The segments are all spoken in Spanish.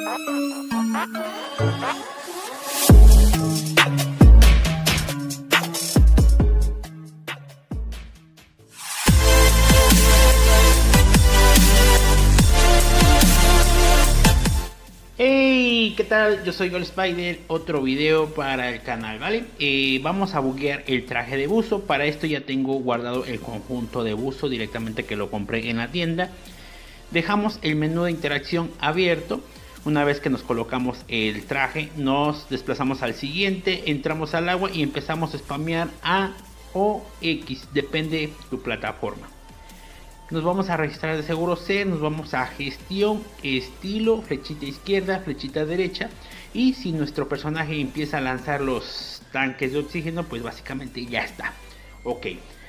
Hey, ¿qué tal? Yo soy Gold Spider, otro video para el canal, ¿vale? Vamos a buguear el traje de buzo. Para esto ya tengo guardado el conjunto de buzo directamente, que lo compré en la tienda. Dejamos el menú de interacción abierto. Una vez que nos colocamos el traje, nos desplazamos al siguiente, entramos al agua y empezamos a spamear A o X, depende de tu plataforma. Nos vamos a registrar de seguro C, nos vamos a gestión, estilo, flechita izquierda, flechita derecha. Y si nuestro personaje empieza a lanzar los tanques de oxígeno, pues básicamente ya está. Ok,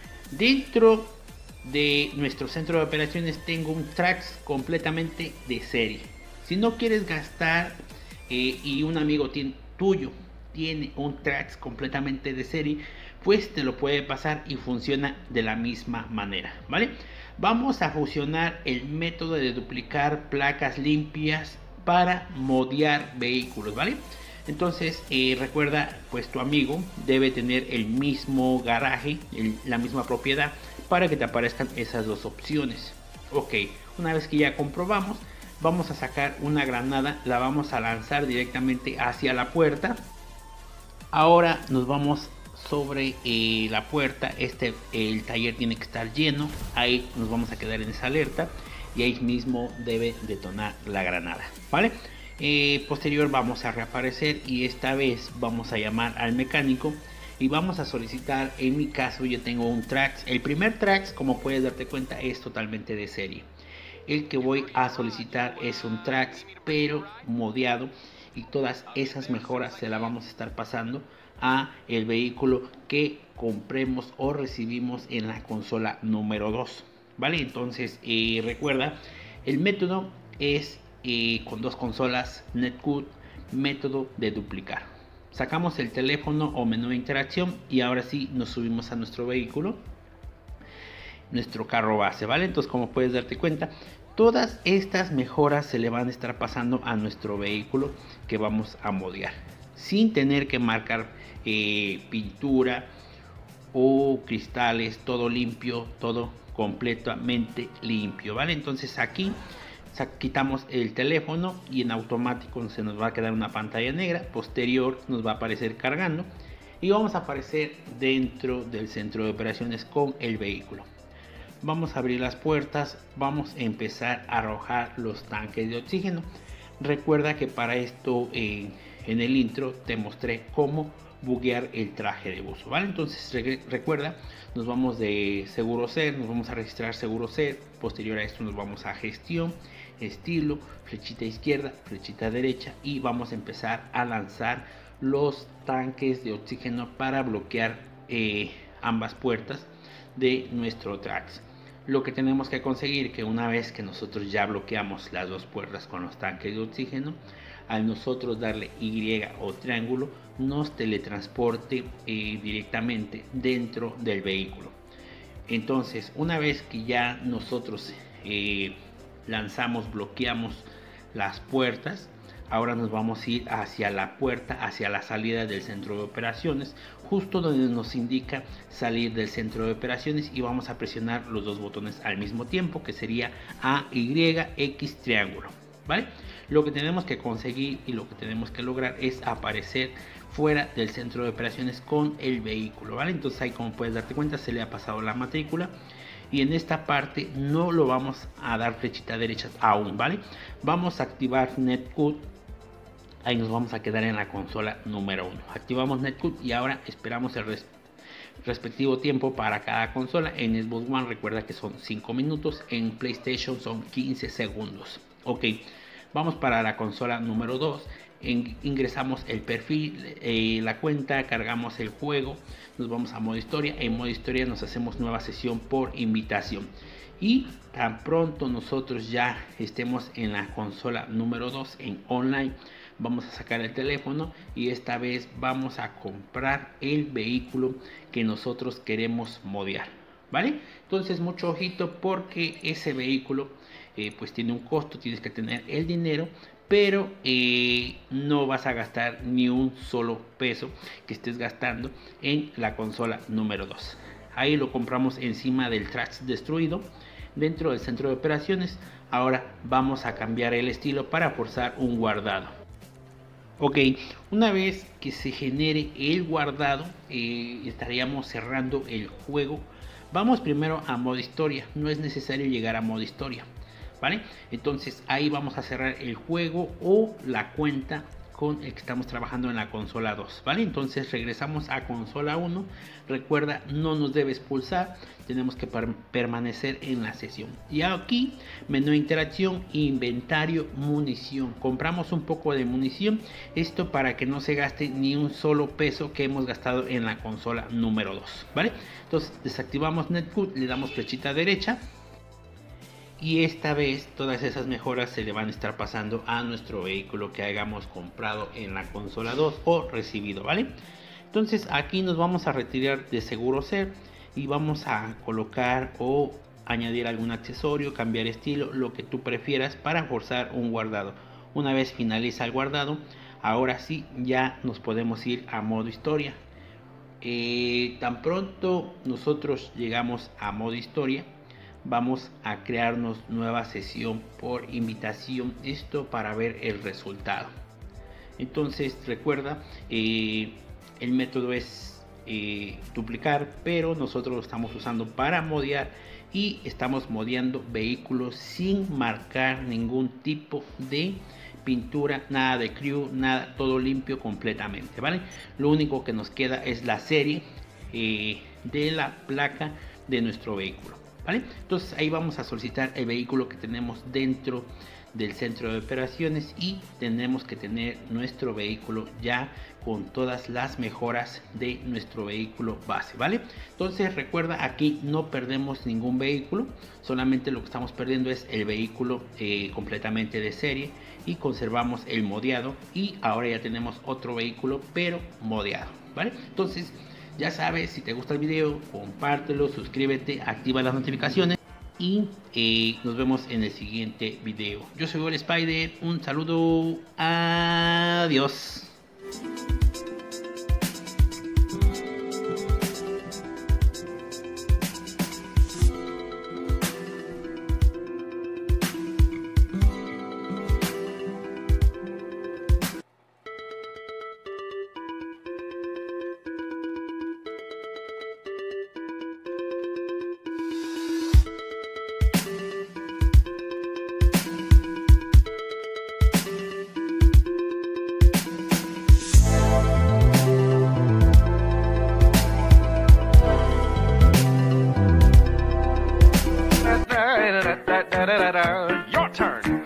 dentro de nuestro centro de operaciones tengo un Trax completamente de serie. Si no quieres gastar y un amigo tuyo tiene un Trax completamente de serie, pues te lo puede pasar y funciona de la misma manera, ¿vale? Vamos a fusionar el método de duplicar placas limpias para modear vehículos, ¿vale? Entonces recuerda, pues tu amigo debe tener el mismo garaje, la misma propiedad, para que te aparezcan esas dos opciones. Ok, una vez que ya comprobamos, vamos a sacar una granada, la vamos a lanzar directamente hacia la puerta. Ahora nos vamos sobre la puerta. El taller tiene que estar lleno, ahí nos vamos a quedar en esa alerta y ahí mismo debe detonar la granada, ¿vale? Posterior vamos a reaparecer y esta vez vamos a llamar al mecánico y vamos a solicitar, en mi caso yo tengo un Trax. El primer Trax, como puedes darte cuenta, es totalmente de serie. El que voy a solicitar es un Trax pero modeado, y todas esas mejoras se las vamos a estar pasando a el vehículo que compremos o recibimos en la consola número 2, ¿vale? Entonces recuerda, el método es con dos consolas Netcode, método de duplicar. Sacamos el teléfono o menú de interacción y ahora sí nos subimos a nuestro vehículo, nuestro carro base, ¿vale? Entonces, como puedes darte cuenta, todas estas mejoras se le van a estar pasando a nuestro vehículo que vamos a modear, sin tener que marcar pintura o cristales, todo limpio, todo completamente limpio, ¿vale? Entonces aquí quitamos el teléfono y en automático se nos va a quedar una pantalla negra. Posterior nos va a aparecer cargando y vamos a aparecer dentro del centro de operaciones con el vehículo. Vamos a abrir las puertas, vamos a empezar a arrojar los tanques de oxígeno. Recuerda que para esto en el intro te mostré cómo buguear el traje de buzo, ¿vale? Entonces recuerda, nos vamos de seguro C, nos vamos a registrar seguro C. Posterior a esto nos vamos a gestión, estilo, flechita izquierda, flechita derecha y vamos a empezar a lanzar los tanques de oxígeno para bloquear ambas puertas de nuestro Trax. Lo que tenemos que conseguir, que una vez que nosotros ya bloqueamos las dos puertas con los tanques de oxígeno, al nosotros darle Y o triángulo, nos teletransporte directamente dentro del vehículo. Entonces, una vez que ya nosotros lanzamos, bloqueamos las puertas, ahora nos vamos a ir hacia la puerta, hacia la salida del centro de operaciones, justo donde nos indica salir del centro de operaciones, y vamos a presionar los dos botones al mismo tiempo, que sería A, Y, X, triángulo, ¿vale? Lo que tenemos que conseguir y lo que tenemos que lograr es aparecer fuera del centro de operaciones con el vehículo, ¿vale? Entonces ahí, como puedes darte cuenta, se le ha pasado la matrícula. Y en esta parte no lo vamos a dar flechita derecha aún, ¿vale? Vamos a activar Netcode. Ahí nos vamos a quedar en la consola número 1. Activamos Netcode y ahora esperamos el respectivo tiempo para cada consola. En Xbox One recuerda que son 5 minutos, en PlayStation son 15 segundos. Ok, vamos para la consola número 2. Ingresamos el perfil, la cuenta, cargamos el juego, nos vamos a modo historia. En modo historia nos hacemos nueva sesión por invitación. Y tan pronto nosotros ya estemos en la consola número 2 en online, vamos a sacar el teléfono y esta vez vamos a comprar el vehículo que nosotros queremos modear, ¿vale? Entonces mucho ojito, porque ese vehículo pues tiene un costo, tienes que tener el dinero, pero no vas a gastar ni un solo peso que estés gastando en la consola número 2. Ahí lo compramos encima del track destruido dentro del centro de operaciones. Ahora vamos a cambiar el estilo para forzar un guardado. Ok, una vez que se genere el guardado, estaríamos cerrando el juego. Vamos primero a modo historia, no es necesario llegar a modo historia, ¿vale? Entonces ahí vamos a cerrar el juego o la cuenta con el que estamos trabajando en la consola 2, ¿vale? Entonces regresamos a consola 1. Recuerda, no nos debe expulsar, tenemos que permanecer en la sesión. Y aquí, menú de interacción, inventario, munición. Compramos un poco de munición, esto para que no se gaste ni un solo peso que hemos gastado en la consola número 2, ¿vale? Entonces desactivamos Netcode, le damos flechita derecha. Y esta vez todas esas mejoras se le van a estar pasando a nuestro vehículo que hayamos comprado en la consola 2 o recibido, ¿vale? Entonces aquí nos vamos a retirar de seguro ser y vamos a colocar o añadir algún accesorio, cambiar estilo, lo que tú prefieras para forzar un guardado. Una vez finaliza el guardado, ahora sí ya nos podemos ir a modo historia. Tan pronto nosotros llegamos a modo historia, vamos a crearnos nueva sesión por invitación, esto para ver el resultado. Entonces recuerda, el método es duplicar, pero nosotros lo estamos usando para modear y estamos modeando vehículos sin marcar ningún tipo de pintura, nada de crew, nada, todo limpio completamente, ¿vale? Lo único que nos queda es la serie de la placa de nuestro vehículo, ¿vale? Entonces ahí vamos a solicitar el vehículo que tenemos dentro del centro de operaciones y tenemos que tener nuestro vehículo ya con todas las mejoras de nuestro vehículo base, ¿vale? Entonces recuerda, aquí no perdemos ningún vehículo, solamente lo que estamos perdiendo es el vehículo completamente de serie y conservamos el modeado y ahora ya tenemos otro vehículo pero modeado, ¿vale? Entonces ya sabes, si te gusta el video, compártelo, suscríbete, activa las notificaciones y nos vemos en el siguiente video. Yo soy Gold Spider, un saludo, adiós. Your turn.